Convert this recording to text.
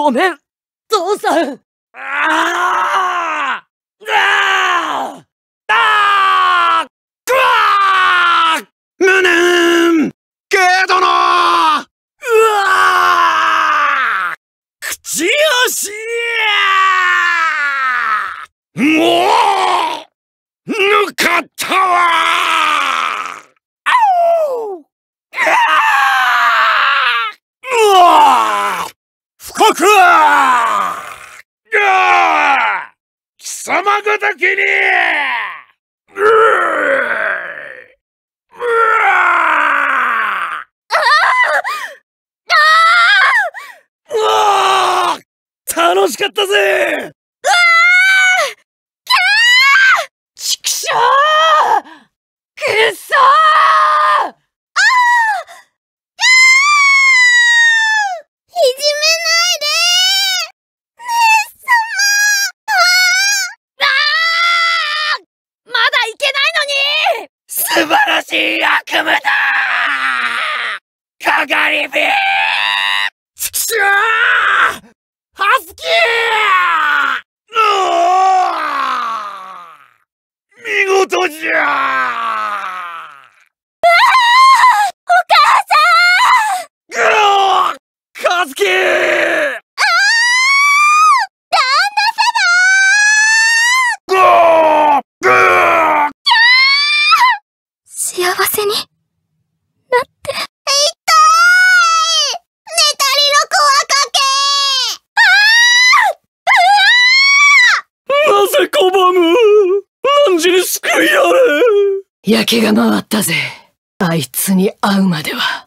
ごめん、父さん。 無念けどの口よしもう抜かったわ不国貴様ごときに楽しかったぜ。 ちくしょう、くっそー。 いじめないでー、姉様。 まだいけないのに。 素晴らしい悪夢だかがり火ちくしょうハスキー見事じゃお母さん。 カズキー旦那様。幸せになって。痛い。寝たりの小赤け。 なぜ拒む汝に救いあれ。 焼けが回ったぜ。あいつに会うまでは。